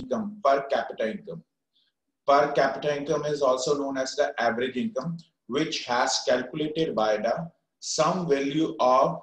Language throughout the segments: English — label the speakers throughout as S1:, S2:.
S1: income, per capita income. Per capita income is also known as the average income, which has calculated by the some value of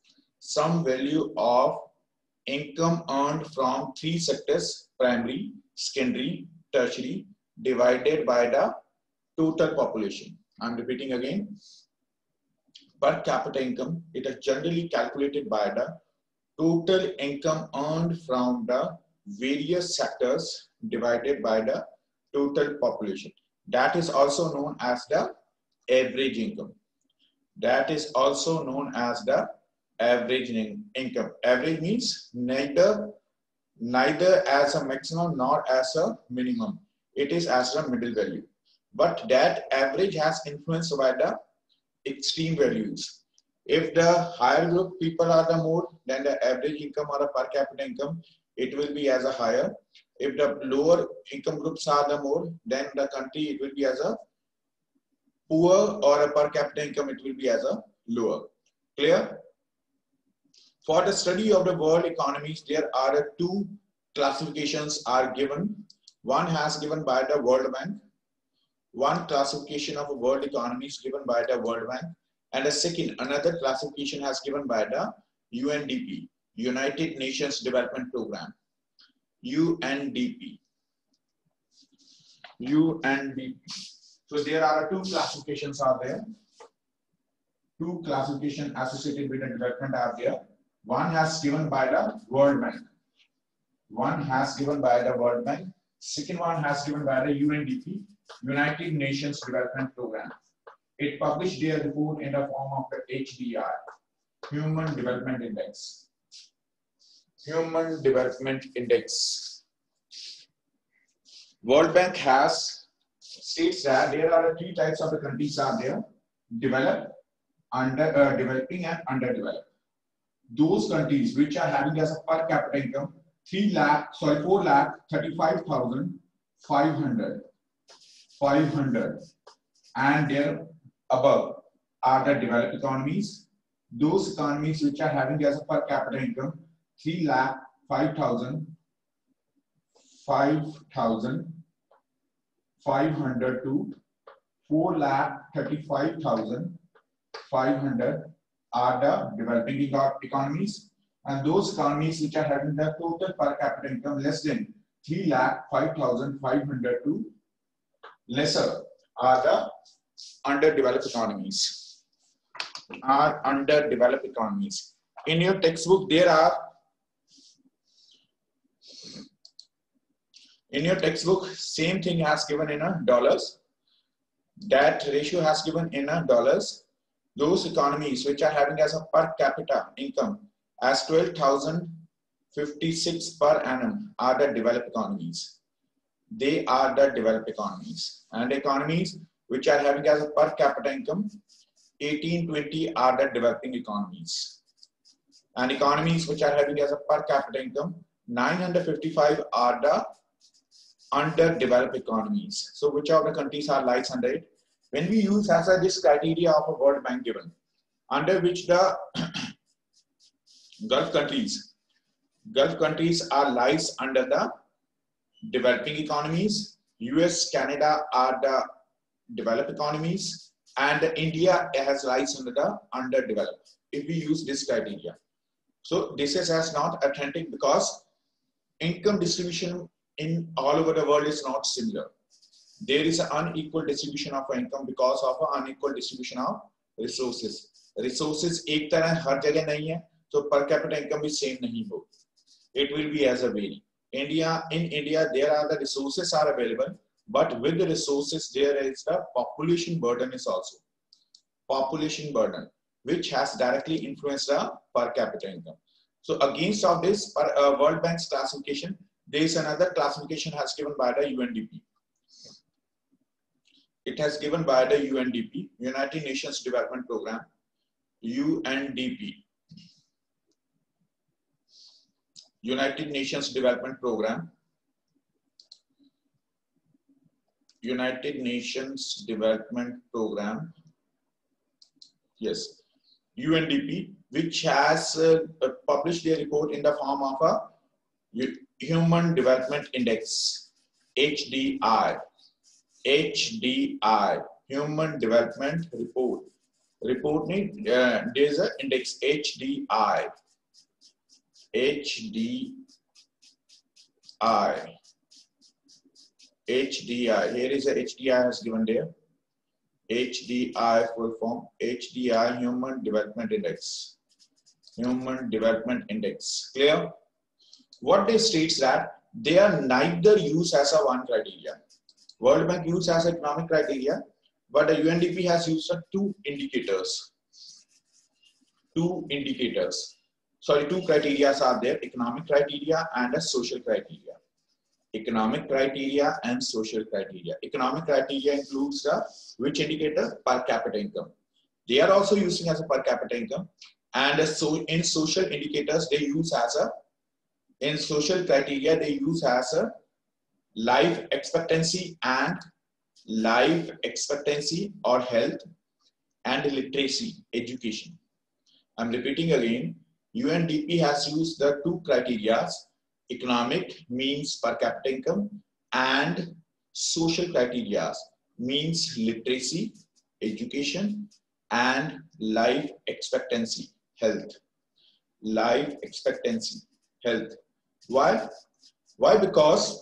S1: income earned from three sectors: primary, secondary, tertiary, divided by the total population. I'm repeating again. Per capita income, it is generally calculated by the total income earned from the various sectors divided by the total population. That is also known as the average income. That is also known as the average income. Average means neither as a maximum nor as a minimum. It is as a middle value. But that average has influenced by the extreme values. If the higher group people are the more, then the average income or a per capita income, it will be as a higher. If the lower income groups are the more, then the country, it will be as a poor, or a per capita income, it will be as a lower. Clear? For the study of the world economies, there are two classifications are given. One has given by the World Bank. One classification of world economies given by the World Bank, and another classification has given by the UNDP, United Nations Development Program. UNDP. So there are two classifications are there. Two classifications associated with the development are there. One has given by the World Bank. One has given by the World Bank. Second one has given by the UNDP, United Nations Development Program. It published their report in the form of the HDI, Human Development Index. Human Development Index. World Bank states that there are three types of the countries are there: developed, developing, and underdeveloped. Those countries which are having as a per capita income 4,35,500 and there above are the developed economies. Those economies which are having as a per capita income 3,05,500 to 4,35,500 are the developing economies, and those economies which are having the total per capita income less than 3,05,500 to lesser are the underdeveloped economies. In your textbook, same thing has given in a dollars. That ratio has given in a dollars. Those economies which are having as a per capita income as 12,056 per annum are the developed economies. They are the developed economies. And economies which are having as a per capita income 1820 are the developing economies. And economies which are having as a per capita income 955 are the underdeveloped economies. So which of the countries are lies under it? When we use as this criteria of a World Bank given, under which the Gulf countries are lies under the developing economies, US, Canada are the developed economies, and India has lies under the underdeveloped, if we use this criteria. So this is as not authentic because income distribution in all over the world is not similar. There is an unequal distribution of income because of an unequal distribution of resources. Resources एक तरह हर जगह नहीं है, तो per capita income भी same नहीं हो. It will be as a vary. In India, there are the resources are available, but with the resources there is the population burden is also. Population burden, which has directly influenced the per capita income. So against of this World Bank's classification, there is another classification has given by the UNDP. It has given by the UNDP, United Nations Development Program, UNDP. United Nations Development Program. United Nations Development Program. Yes, UNDP, which has published their report in the form of a Human Development Index, HDI. HDI, Human Development Report. Report need there is a index HDI. HDI. HDI. Here is a HDI has given there. HDI full form. HDI, Human Development Index. Human Development Index. Clear? What they states that they are neither used as a one criteria. World Bank used as economic criteria, but the UNDP has used two indicators. Two criteria are there: economic criteria and a social criteria. Economic criteria and social criteria. Economic criteria includes the which indicator? Per capita income. They are also using as a per capita income, and so in social indicators they use as a in social criteria they use as a life expectancy or health and literacy education. I'm repeating again, UNDP has used the two criteria: economic means per capita income and social criteria means literacy education and life expectancy health. Life expectancy health. Why? Because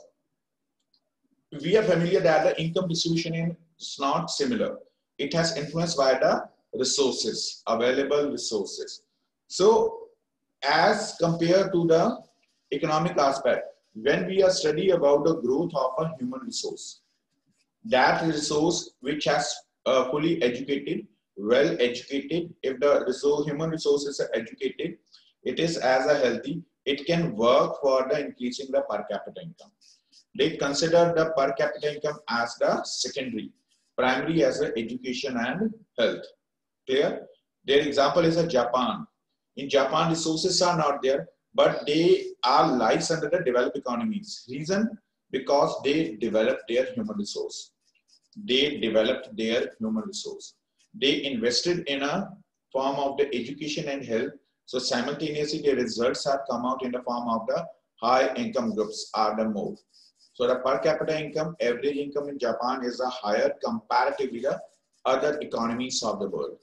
S1: we are familiar that the income distribution is not similar. It has influenced by the resources, available resources. So as compared to the economic aspect, when we are study about the growth of a human resource, that resource which has fully educated, well educated, if the human resources are educated, it is as a healthy, it can work for the increasing the per capita income. They consider the per capita income as the secondary, primary as the education and health. Clear? Their example is a Japan. In Japan, resources are not there, but they are lies under the developed economies. Reason? Because they developed their human resource. They developed their human resource. They invested in a form of the education and health. So simultaneously, the results have come out in the form of the high income groups are the more. So the per capita income, average income in Japan is a higher comparatively the other economies of the world.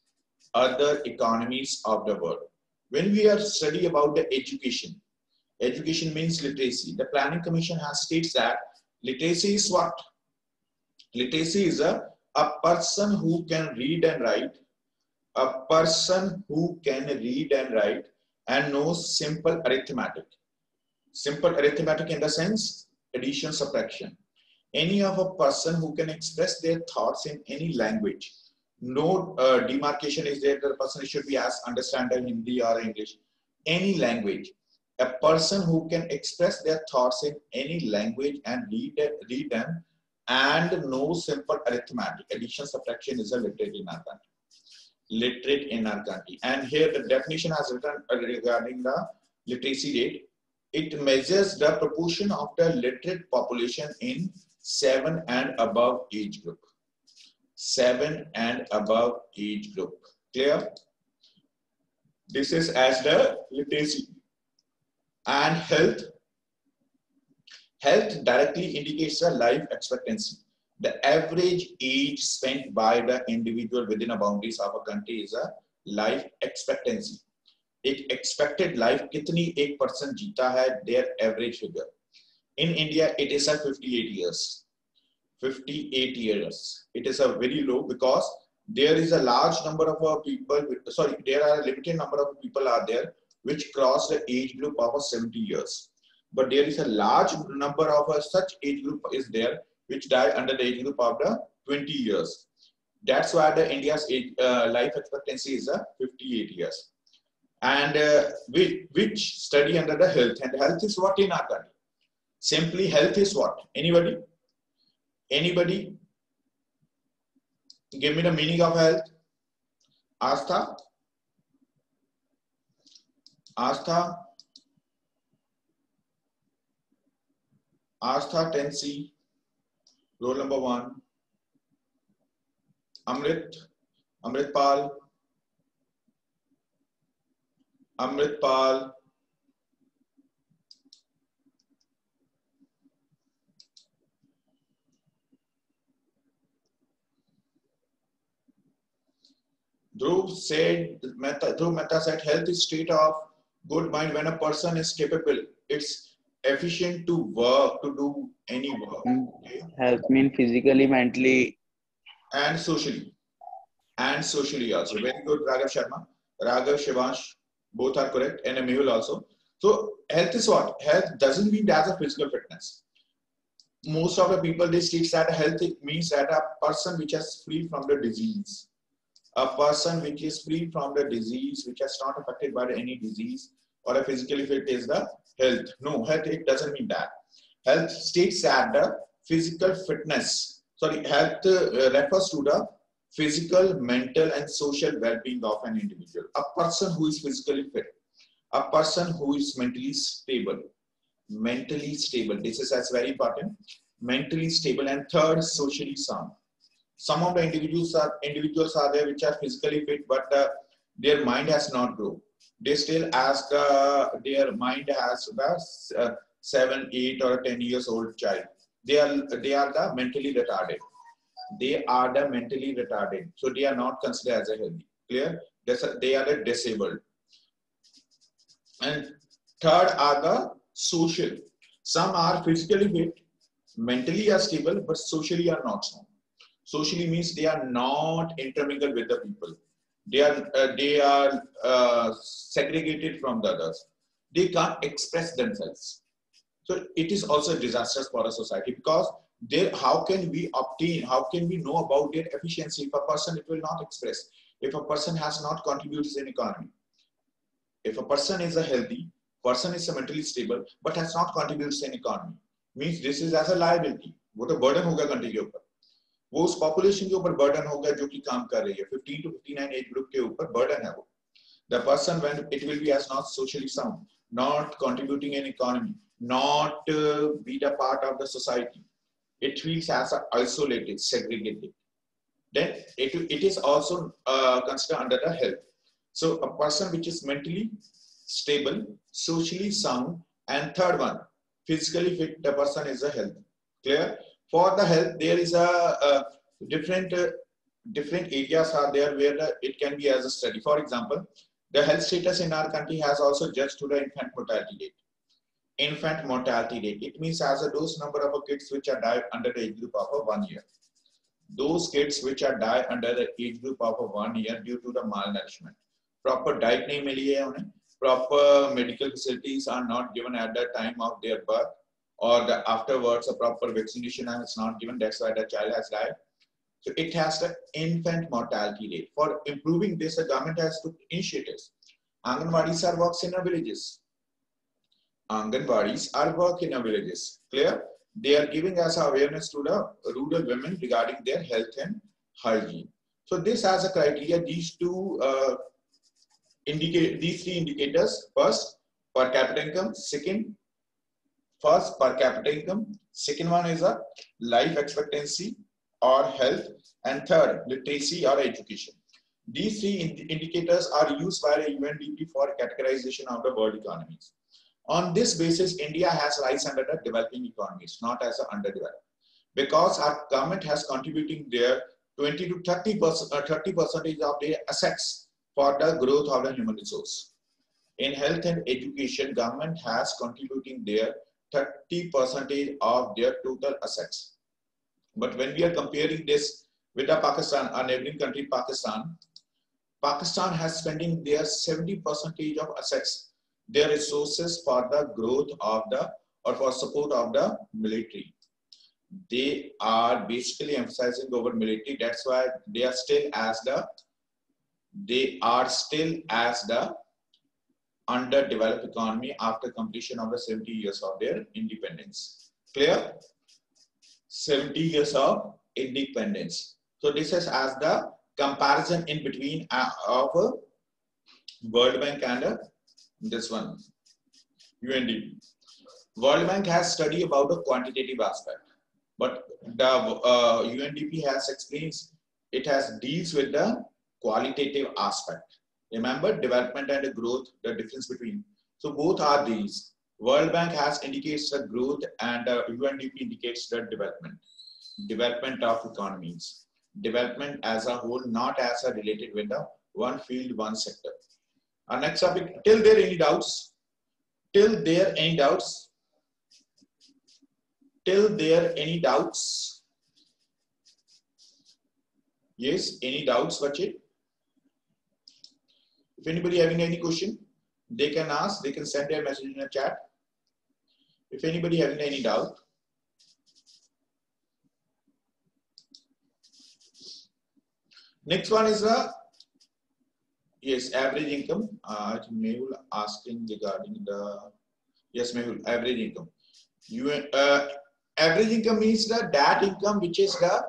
S1: Other economies of the world. When we are studying about the education, education means literacy. The Planning Commission has states that literacy is what? Literacy is a person who can read and write. A person who can read and write and knows simple arithmetic. Simple arithmetic in the sense addition, subtraction. Any of a person who can express their thoughts in any language. No demarcation is there. The person should be as understanding Hindi or English. Any language. A person who can express their thoughts in any language and read them and know simple arithmetic. Addition, subtraction is a literate in our country. Literate in our country. And here the definition has written regarding the literacy rate. It measures the proportion of the literate population in 7 and above age group. 7 and above age group. Clear? This is as the literacy. And health. Health directly indicates the life expectancy. The average age spent by the individual within the boundaries of a country is a life expectancy. एक expected life कितनी एक person जीता है, their average figure. In India, it is a 58 years. 58 years. It is a very low because there is a large number of people. Sorry, there are a limited number of people are there which cross the age group of 70 years. But there is a large number of such age group is there which die under the age group of the 20 years. That's why the India's age, life expectancy is 58 years. And which study under the health. And health is what in our country? Simply health is what? Anybody? Anybody? Give me the meaning of health. Astha? Astha? Astha 10C. Roll number 1. Amrit. Amritpal. Amritpal. Dhruv Mehta said, health is state of good mind when a person is capable. It's efficient to work, to do any work. Okay?
S2: Health mean physically, mentally.
S1: And socially. And socially also. Very good, Raghav Sharma. Raghav, Shivansh, both are correct. And Mehul also. So health is what? Health doesn't mean as a physical fitness. Most of the people, they state that health means that a person which is free from the disease. A person which is free from the disease, which is not affected by any disease, or a physically fit is the health. No, health, it doesn't mean that. Health states that the physical fitness, sorry, health refers to the physical, mental, and social well-being of an individual. A person who is physically fit, a person who is mentally stable. Mentally stable. This is as very important. Mentally stable, and third, socially sound. Some of the individuals are there which are physically fit, but their mind has not grown. They still ask their mind has the 7, 8, or 10 years old child. They are the mentally retarded. They are the mentally retarded. So they are not considered as a healthy. Clear? They are the disabled. And third are the social. Some are physically fit, mentally are stable, but socially are not strong. Socially means they are not intermingled with the people. They are segregated from the others. They can't express themselves. So it is also disastrous for a society, because how can we obtain, how can we know about their efficiency if a person it will not express, if a person has not contributed in economy. If a person is a healthy, person is mentally stable, but has not contributed in economy, means this is as a liability. वो तो burden होगा country के ऊपर. वो उस population के ऊपर burden होगा जो कि काम कर रही है. 15 to 59 age group के ऊपर burden है वो. The person, when it will be as not socially sound, not contributing in economy, not be the part of the society, it feels as a isolated, segregated. Then it is also considered under the health. So a person which is mentally stable, socially sound, and third one, physically fit, the person is a health. Clear? For the health, there is a different areas are there where it can be as a study. For example, the health status in our country has also judged to the infant mortality rate. Infant mortality rate. It means as a dose number of kids which are died under the age group of 1 year. Those kids which are died under the age group of 1 year due to the malnourishment. Proper diet nahi mili hai unhe. Proper medical facilities are not given at the time of their birth, or afterwards a proper vaccination is not given. That's why the child has died. So it has the infant mortality rate. For improving this, the government has took initiatives. Anganwadis are works in the villages. Anganwadis are work in the villages. Clear? They are giving us awareness to the rural women regarding their health and hygiene. So this has a criteria. These three indicators. First, per capita income. First, per capita income. Second one is a life expectancy or health. And third, literacy or education. These three indicators are used by the UNDP for categorization of the world economies. On this basis, India has rise under the developing economies, not as an underdeveloped. Because our government has contributing their 20 to 30% of their assets for the growth of the human resource. In health and education, government has contributing their 30% of their total assets. But when we are comparing this with the Pakistan, our neighboring country, Pakistan has spending their 70% of assets, their resources for the growth of the, or for support of the military. They are basically emphasizing over military. That's why they are still as the underdeveloped economy after completion of the 70 years of their independence. Clear? 70 years of independence. So this is as the comparison in between of World Bank and this one, UNDP. World Bank has studied about the quantitative aspect, but the UNDP has explained it has deals with the qualitative aspect. Remember, development and growth, the difference between. So both are these. World Bank has indicates the growth and UNDP indicates the development of economies. Development as a whole, not as a related with the one field, one sector. Our next topic, till there any doubts? Till there any doubts? Till there any doubts? Yes, any doubts, bache? If anybody having any question, they can ask, they can send their message in a chat. If anybody having any doubt. Next one is yes, average income. Mehul asking regarding the, yes, Mehul, average income. Average income means that income which is the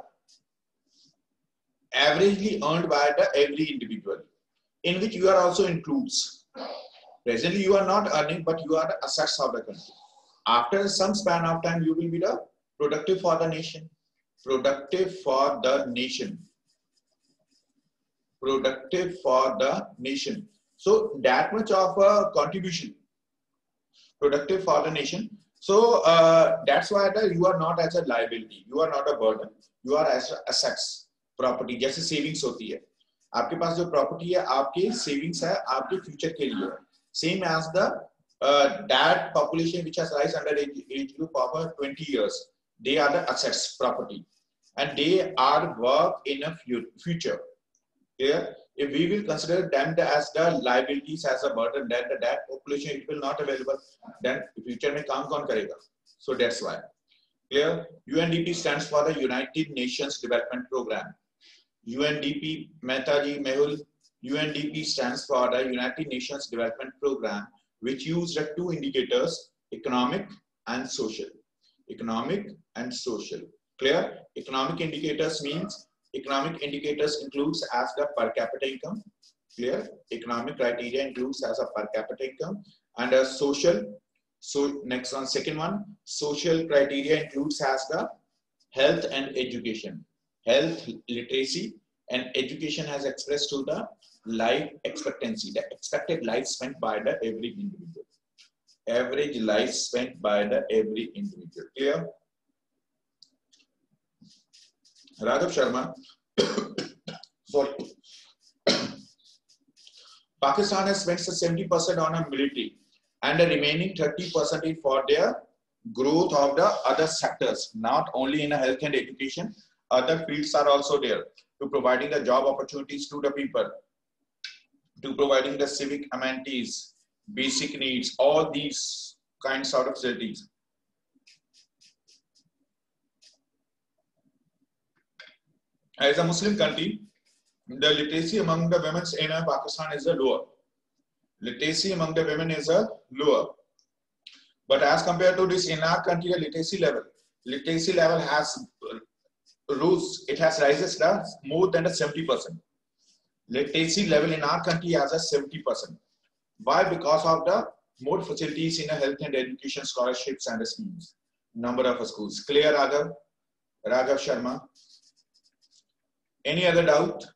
S1: averagely earned by the every individual, in which you are also includes. Presently you are not earning, but you are the assets of the country. After some span of time, you will be the productive for the nation. Productive for the nation. Productive for the nation. So that much of a contribution. Productive for the nation. So that's why you are not as a liability. You are not a burden. You are as assets. Property. जैसे savings होती है. आपके पास जो property है, आपके savings है, आपके future के लिए. Same as the that population which has rise under age group of 20 years. They are the assets, property, and they are work in a future. Here, if we will consider them as the liabilities as a burden, then that population it will not available. Then future में काम कौन करेगा? So that's why. Clear? UNDP stands for the United Nations Development Program. UNDP, Mehtaji, Mehul, UNDP stands for the United Nations Development Program, which used two indicators, economic and social. Economic and social. Clear? Economic indicators means economic indicators includes as the per capita income. Clear? Economic criteria includes as a per capita income, and a social. So next one, second one, social criteria includes as the health and education. Health, literacy, and education has expressed to the life expectancy, the expected life spent by the every individual. Average life spent by the every individual. Clear? Raghav Sharma. Sorry. Pakistan has spent 70% on a military and the remaining 30% for their growth of the other sectors, not only in health and education, other fields are also there, to providing the job opportunities to the people, to providing the civic amenities, basic needs, all these kinds of facilities. As a Muslim country, the literacy among the women in Pakistan is lower. Literacy among the women is lower. But as compared to this, in our country, the literacy level has rose. It has rises more than 70%. Literacy level in our country has a 70%. Why? Because of the more facilities in health and education, scholarships and schemes. Number of schools. Clear, Raghav? Raghav Sharma. Any other doubt?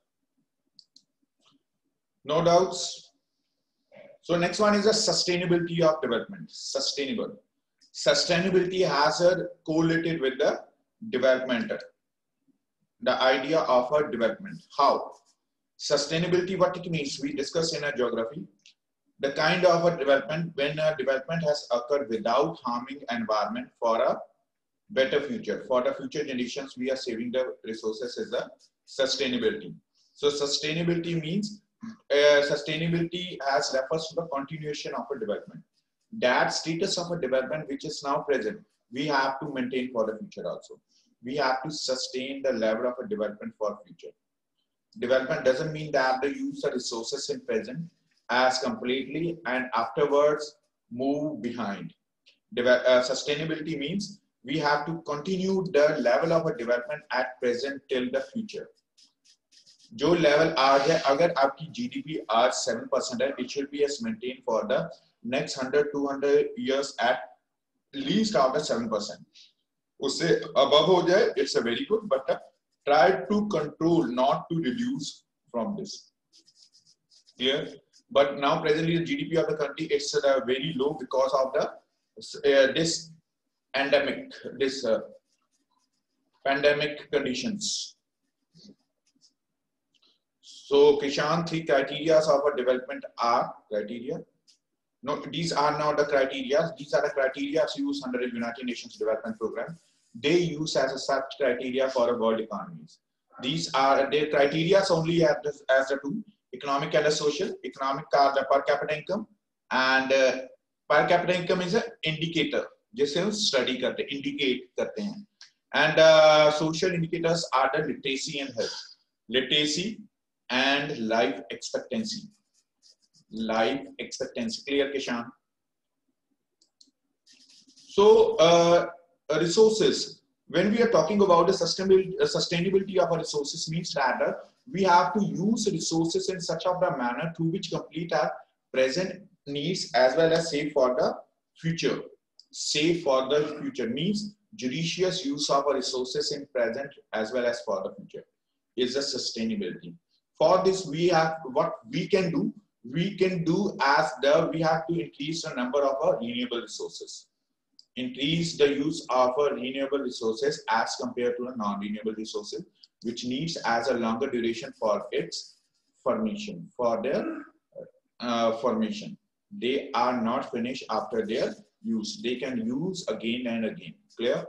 S1: No doubts? So next one is the sustainability of development. Sustainable. Sustainability has correlated with the development. The idea of a development. How? Sustainability, what it means, we discuss in a geography. The kind of a development when a development has occurred without harming environment for a better future. For the future generations, we are saving the resources as a sustainability. So sustainability means sustainability has refers to the continuation of a development. That status of a development which is now present, we have to maintain for the future also. We have to sustain the level of a development for future. Development doesn't mean that the use of resources in present as completely and afterwards move behind. Sustainability means we have to continue the level of a development at present till the future. जो level आज है, अगर आपकी GDP आज 7% है, it should be as maintained for the next 100-200 years at least after 7%. उससे above हो जाए, it's a very good, but try to control, not to reduce from this. Clear? But now presently the GDP of the country is very low because of the this pandemic, pandemic conditions. So Kishan, three criteria of a development are criteria. No, these are not the criteria. These are the criteria used under the United Nations Development Program. They use as a such criteria for a world economies. These are their criteria only as the two: economic and the social. Economic are the per capita income, and per capita income is an indicator जिसे हम study करते हैं, indicate करते हैं. And social indicators are the literacy and health, literacy and life expectancy. Life expectancy. Clear, Kishan? So resources, when we are talking about the sustainability of our resources, means that we have to use resources in such of a manner through which complete our present needs as well as save for the future. Save for the future means judicious use of our resources in present as well as for the future is the sustainability. For this, we have what we can do. We can do as we have to increase the number of our renewable resources. Increase the use of our renewable resources as compared to the non-renewable resources, which needs as a longer duration for its formation, for their formation. They are not finished after their use. They can use again and again. Clear?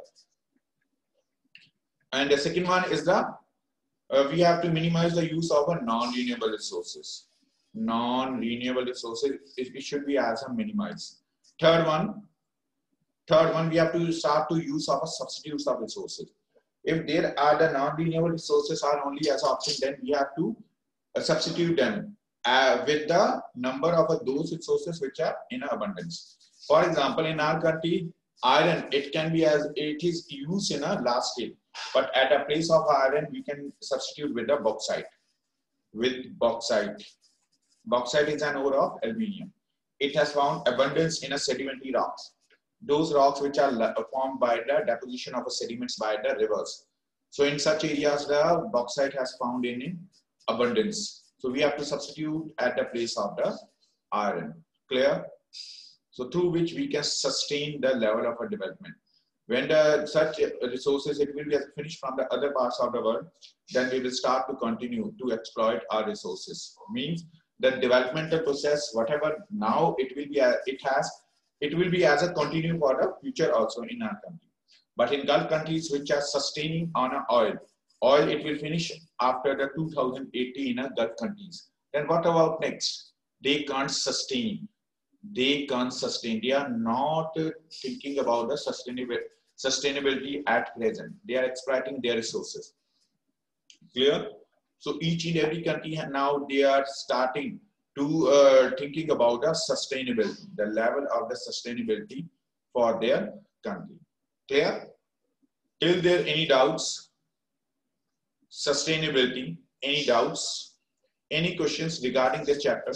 S1: And the second one is the we have to minimize the use of a non-renewable resources. Non-renewable resources, it should be as a minimize. Third one, we have to start to use of a substitutes of resources. If there are the non-renewable resources are only as option, then we have to substitute them with the number of those resources which are in abundance. For example, in our country, iron, it can be as it is used in a large scale, but at a place of iron, we can substitute with the bauxite. With bauxite. Bauxite is an ore of aluminium. It has found abundance in a sedimentary rocks. Those rocks which are formed by the deposition of sediments by the rivers. So in such areas, the bauxite has found in abundance. So we have to substitute at the place of the iron. Clear? So through which we can sustain the level of a development. When such resources, it will be finished from the other parts of the world, then we will start to continue to exploit our resources. Means the developmental process, whatever now it will be, it will be as a continue for the future also in our country. But in Gulf countries which are sustaining on oil, it will finish after the 2080 in a Gulf countries. Then what about next? They can't sustain. They can't sustain. They are not thinking about the sustainability at present. They are exploiting their resources. Clear? So each and every country now they are starting to thinking about the sustainability, the level of the sustainability for their country. Clear? Till there any doubts? Sustainability, any doubts? Any questions regarding this chapter?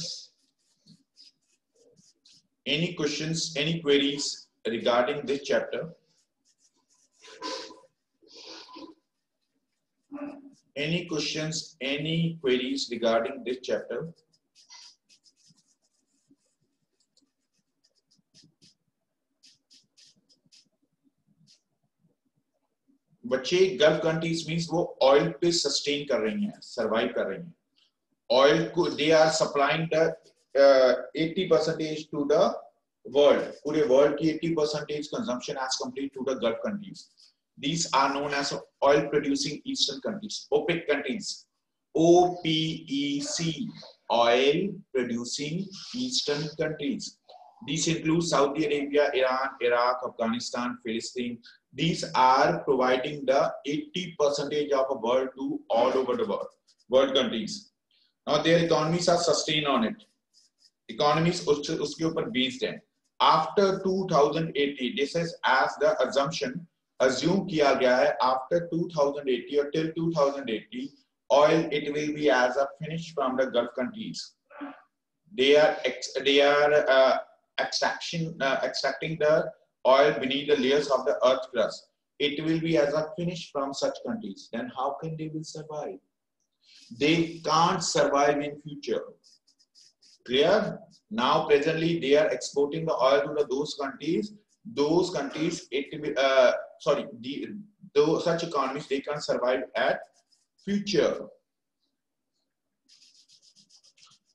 S1: Any questions, any queries regarding this chapter? Any questions, any queries regarding this chapter? बच्चे Gulf countries means वो oil पे sustain कर रही हैं, survive कर रही हैं. Oil को they are supplying the 80% to the world. पूरे वर्ल्ड की 80% consumption as complete to the Gulf countries. These are known as oil producing eastern countries, OPEC countries. OPEC, oil producing eastern countries. These include Saudi Arabia, Iran, Iraq, Afghanistan, Palestine. These are providing the 80% of the world to all over the world countries. Now their economies are sustained on it. Economies uske upar based हैं. After 2080, this is as the assume किया गया है after 2080 or till 2080, oil it will be as a finish from the Gulf countries. They are extracting the oil beneath the layers of the earth crust. It will be as a finish from such countries. Then how can they will survive? They can't survive in future. Clear? Now presently they are exporting the oil to those countries. Those countries, such economies, they can't survive at future.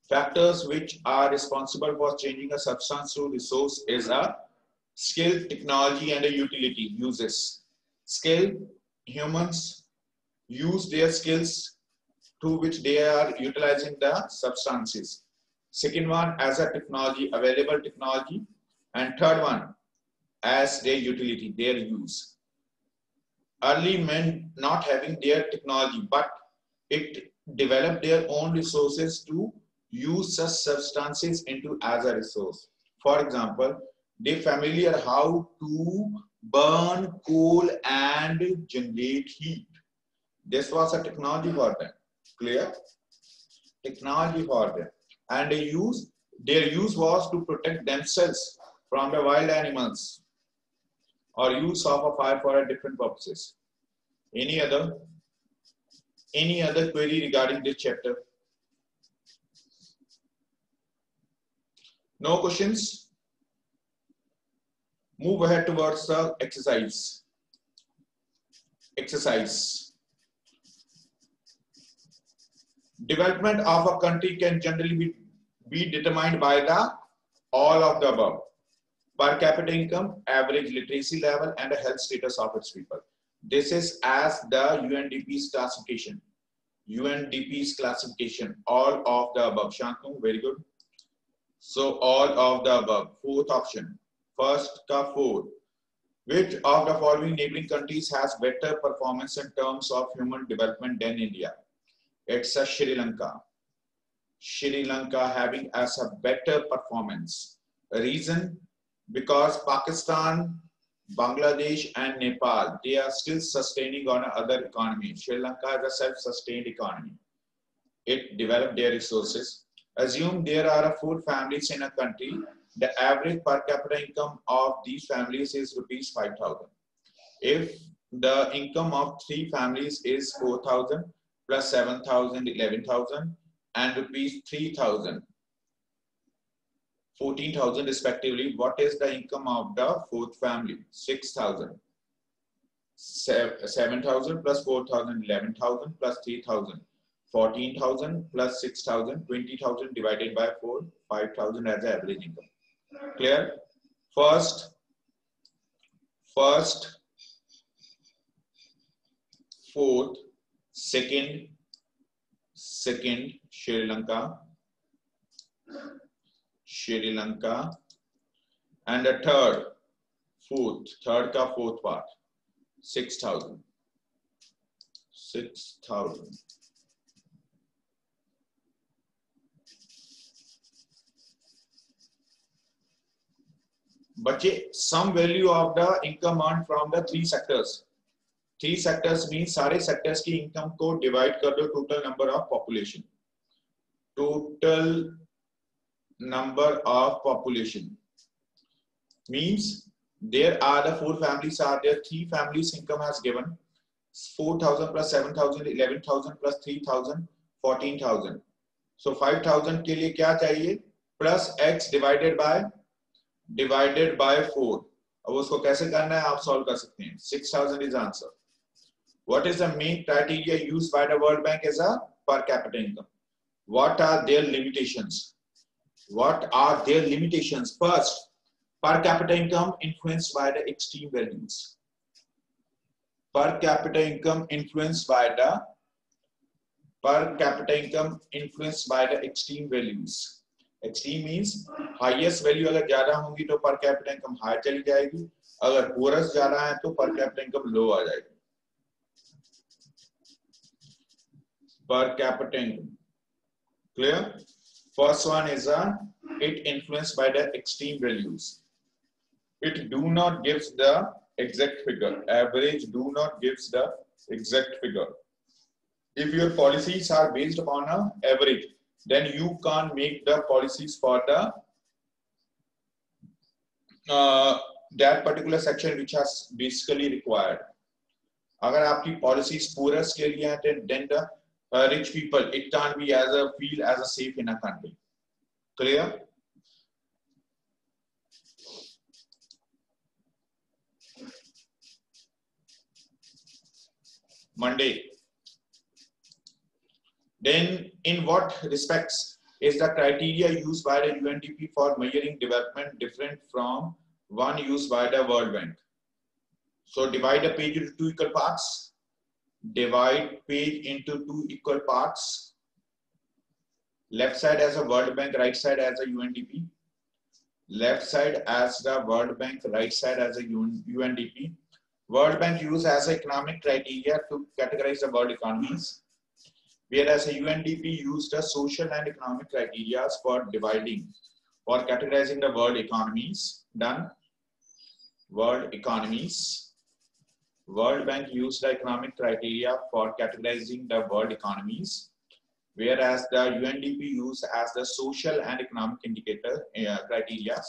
S1: Factors which are responsible for changing a substance to resource is a skill, technology, and a utility uses. Skill, humans use their skills to which they are utilizing the substances. Second one, as a technology, available technology. And third one, as their utility, their use. Early men not having their technology, but it developed their own resources to use such substances into as a resource. For example, they familiar how to burn coal and generate heat. This was a technology for them. Clear? Technology for them. And their use was to protect themselves from the wild animals or use of a fire for different purposes. Any other query regarding this chapter? No questions? Move ahead towards the exercise. Exercise. Development of a country can generally be determined by the all of the above. Per capita income, average literacy level, and the health status of its people. This is as the UNDP's classification. UNDP's classification, all of the above. Shantanu, very good. So all of the above. Fourth option. First ka four. Which of the following neighboring countries has better performance in terms of human development than India? It's a Sri Lanka. Sri Lanka having as a better performance. Reason? Because Pakistan, Bangladesh and Nepal, they are still sustaining on other economy. Sri Lanka is a self-sustained economy. It developed their resources. Assume there are 4 families in a country. The average per capita income of these families is rupees 5,000. If the income of 3 families is 4,000 plus 7,000, 11,000 and rupees 3,000, 14,000 respectively, what is the income of the 4th family? 6,000. 7,000 plus 4,000, 11,000 plus 3,000, 14,000 plus 6,000, 20,000 divided by 4, 5,000 as the average income. Clear? First, fourth, second, Sri Lanka, and the third ka fourth part, 6,000. Bache, some value of the income earned from the 3 sectors. 3 sectors means सारे sectors की income को divide कर दो total number of population. Total number of population means there are the 4 families are there. 3 families income has given 4,000 plus 7,000, 11,000 plus 3,000, 14,000. So 5,000 के लिए क्या चाहिए? Plus x divided by 4. अब उसको कैसे करना है आप solve कर सकते हैं. 6,000 is answer. What is the main criteria used by the World Bank as a per capita income? What are their limitations? First, per capita income influenced by the extreme values. Per capita income influenced by the extreme values. Extreme means highest value अगर ज्यादा होंगी तो per capita income higher चली जाएगी. अगर poorest ज्यादा है तो per capita income low आ जाएगी. Per capita income. Clear? First one is it influenced by the extreme values. It do not gives the exact figure. Average do not gives the exact figure. If your policies are based upon an average, then you can't make the policies for the that particular section which has basically required. अगर आपकी policies poorest के लिए हैं, then the rich people, it can't be feel as a safe in a country. Clear? Monday. Then in what respects Is the criteria used by the UNDP for measuring development different from one used by the World Bank? So divide the page into 2 equal parts. Divide page into 2 equal parts. Left side as a World Bank, right side as a UNDP. Left side as the World Bank, right side as a UNDP. World Bank use as economic criteria to categorize the world economies, whereas a UNDP used the social and economic criteria for dividing or categorizing the world economies. Done. World economies. World Bank used the economic criteria for categorizing the world economies, whereas the UNDP used as the social and economic indicator criteria.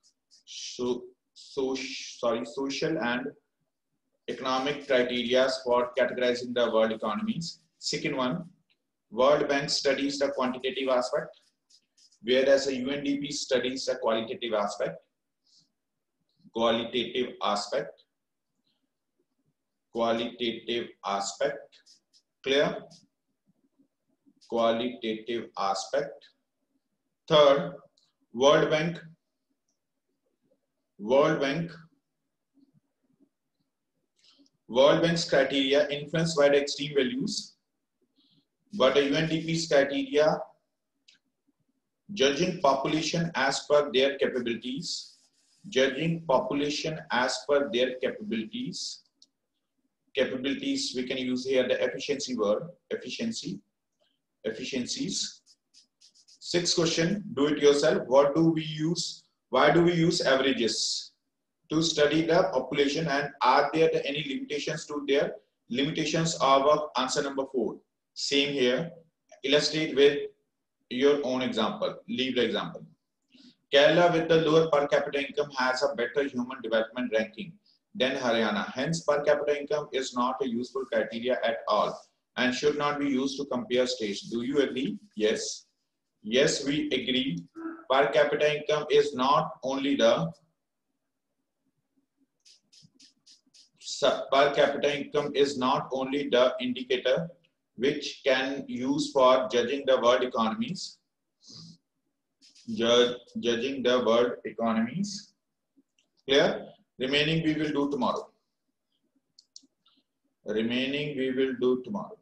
S1: Social and economic criteria for categorizing the world economies. Second one, World Bank studies the quantitative aspect, whereas a UNDP studies the qualitative aspect. Qualitative aspect. Clear? Qualitative aspect. Third, World Bank's criteria influenced by the extreme values, but the UNDP's criteria judging population as per their capabilities. Capabilities, we can use here the efficiency word, efficiencies. Sixth question, do it yourself. Why do we use averages to study the population, and are there any limitations to their limitations of answer number 4? Same here. Illustrate with your own example. Leave the example. Kerala with the lower per capita income has a better human development ranking than Haryana. Hence, per capita income is not a useful criteria at all and should not be used to compare states. Do you agree? Yes. Yes, we agree. Per capita income is not only the indicator which can use for judging the world economies. Clear? Remaining we will do tomorrow.